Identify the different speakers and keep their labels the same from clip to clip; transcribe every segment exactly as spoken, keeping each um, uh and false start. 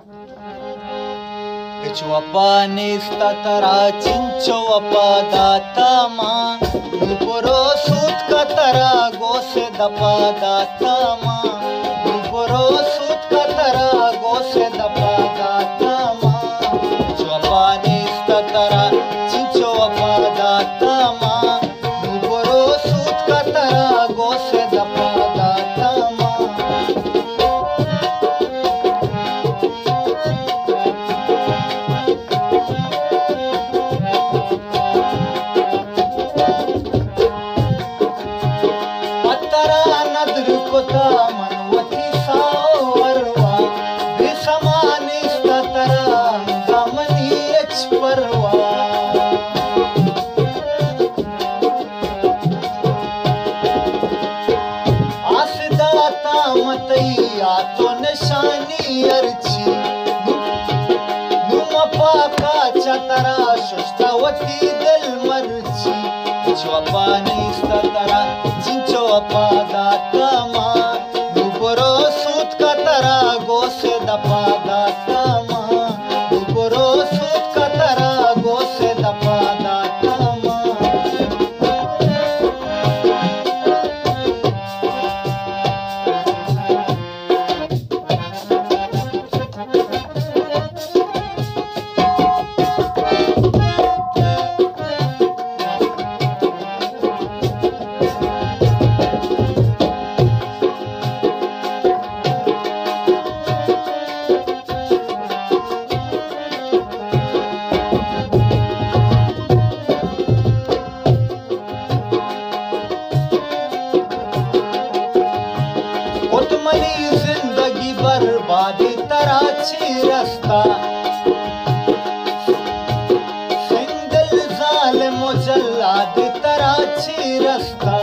Speaker 1: Chwapani statara chincho apadatama Nupuro sut katara gose dapadatama Nupuro sut katara gose dapadatama Chwapani statara chincho apadatama Nupuro sut katara gose dapadatama मनवती सावरवा बेसमानी स्तरा गमनी परवा आसदाता मतैया तो निशानी अर्ची नुम पाका चतरा शुष्टावती दिल मर्ची चौपानी स्तरा जिंचो अपादातमा Nupuro sut katara gose dapadatama Nupuro sut katara gose dapadatama जिंदगी बर्बादी तराची रास्ता single जालिम जल्लाद तराची रास्ता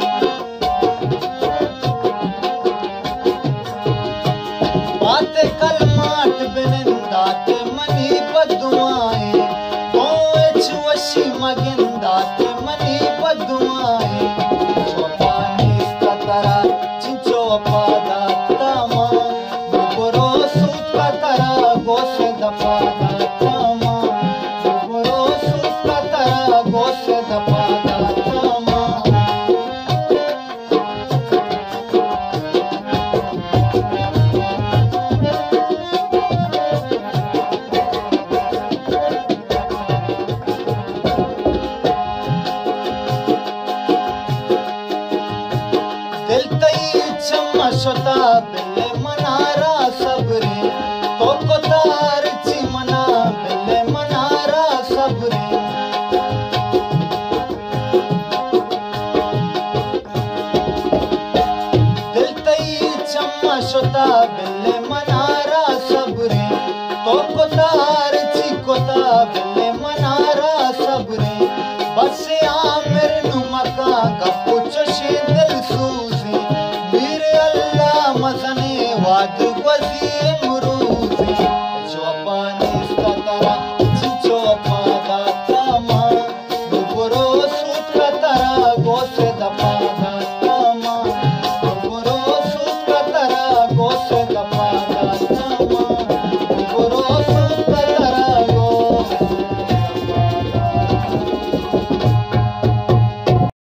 Speaker 1: बात कलमाट बिनिंदात मनी बदुआएं कोच वशी मगिंदात मनी बदुआएं चौपानी स्तरा चिंचो अपादातमा Nupuro sut katara gose dapadatama Nupuro sut katara gose dapadatama Dil tai chamma shota bille manara sabre to kotar chimana bille manara sabre Dil tai chamma shota bille manara